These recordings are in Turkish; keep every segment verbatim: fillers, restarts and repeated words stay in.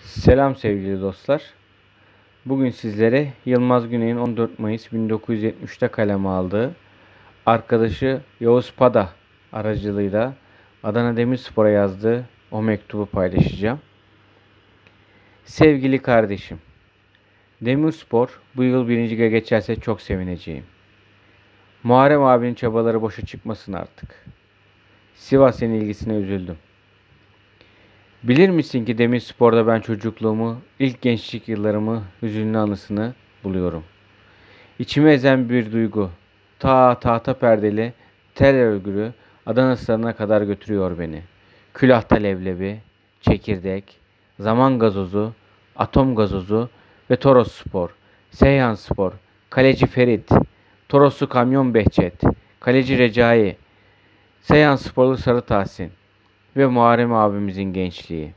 Selam sevgili dostlar. Bugün sizlere Yılmaz Güney'in on dört Mayıs bin dokuz yüz yetmişte kaleme aldığı, arkadaşı Yavuz Pada aracılığıyla Adana Demirspor'a yazdığı o mektubu paylaşacağım. Sevgili kardeşim, Demirspor bu yıl birinci lige geçerse çok sevineceğim. Muharrem abinin çabaları boşa çıkmasın artık. Sivas'ın ilgisine üzüldüm. Bilir misin ki Demirspor'da ben çocukluğumu, ilk gençlik yıllarımı, hüzünlü anısını buluyorum. İçime ezen bir duygu, ta tahta perdeli, tel örgülü Adana Stadı'na kadar götürüyor beni. Külahta leblebi, çekirdek, zaman gazozu, atom gazozu ve Toros Spor, Seyhan Spor, kaleci Ferit, Toroslu Kamyon Behçet, kaleci Recai, Seyhan Sporlu Sarı Tahsin ve Muharrem abimizin gençliği.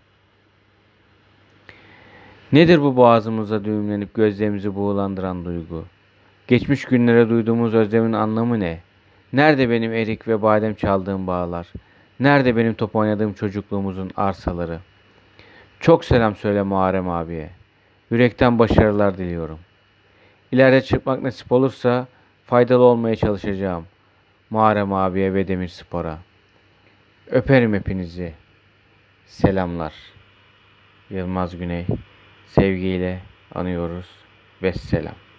Nedir bu boğazımıza düğümlenip gözlerimizi buğulandıran duygu? Geçmiş günlere duyduğumuz özlemin anlamı ne? Nerede benim erik ve badem çaldığım bağlar? Nerede benim top oynadığım çocukluğumuzun arsaları? Çok selam söyle Muharrem abiye. Yürekten başarılar diliyorum. İleride çıkmak nasip olursa faydalı olmaya çalışacağım. Muharrem abiye ve Demirspor'a. Öperim hepinizi. Selamlar. Yılmaz Güney. Sevgiyle anıyoruz. Vesselam.